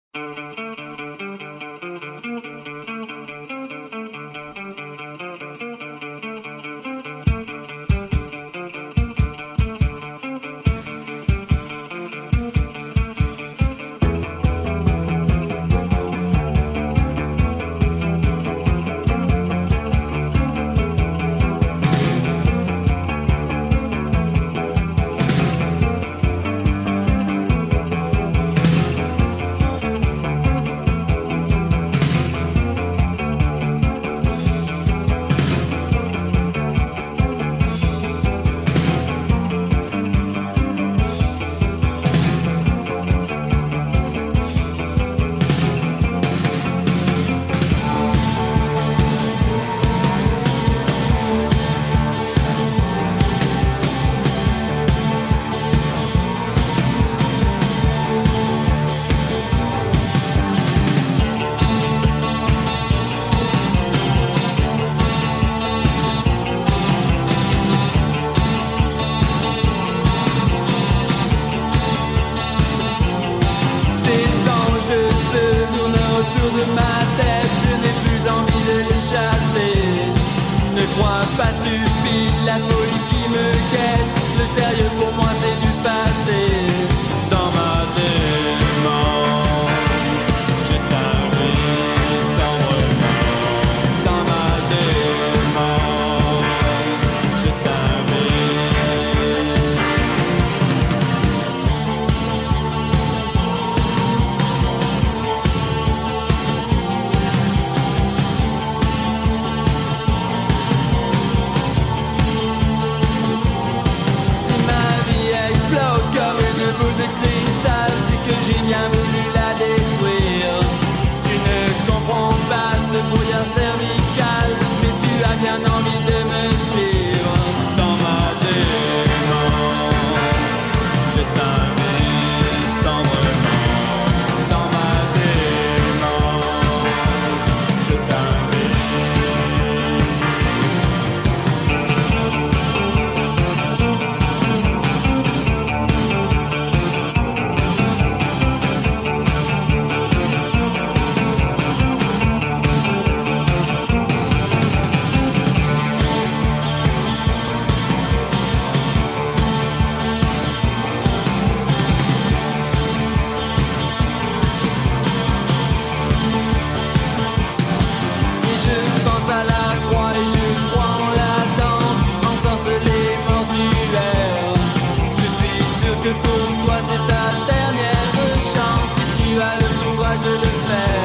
Autour de ma tête, je n'ai plus envie de les chasser. Ne crois pas stupide, la folie qui me guette. Le sérieux pour moi c'est du passé. Dans ma démence, je t'invite tendrement. Dans ma démence, je boule de cristal, c'est que j'ai bien voulu la détruire. Tu ne comprends pas ce brouillard cervical, mais tu as bien envie de me suivre. Dans ma démence, je t'invite tendrement. Dans ma démence, je pour toi c'est ta dernière chance. Si tu as le courage de le faire,